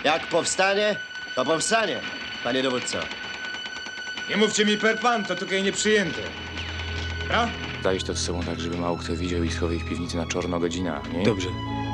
Jak powstanie, to powstanie, panie dowódco. Nie mówcie mi per pan, to tutaj nieprzyjęte. No? Zaś to z sobą tak, żeby mało kto widział i schowaj w piwnicy na czorno godzina, nie? Dobrze.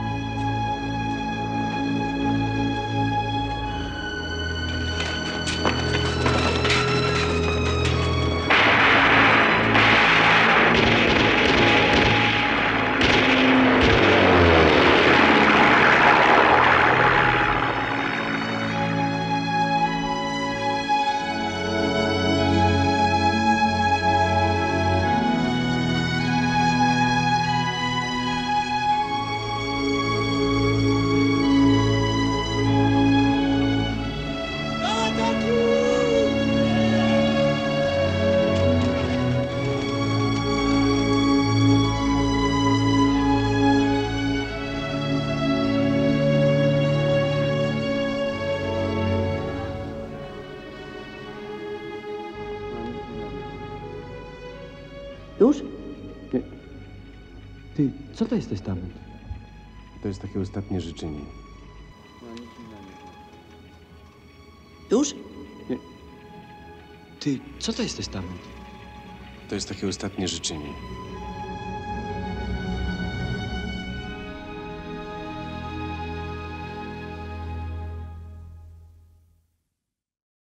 Już? Nie. Ty, co to jest testament? To jest takie ostatnie życzenie. Już? Nie. Ty, co to jest testament? To jest takie ostatnie życzenie.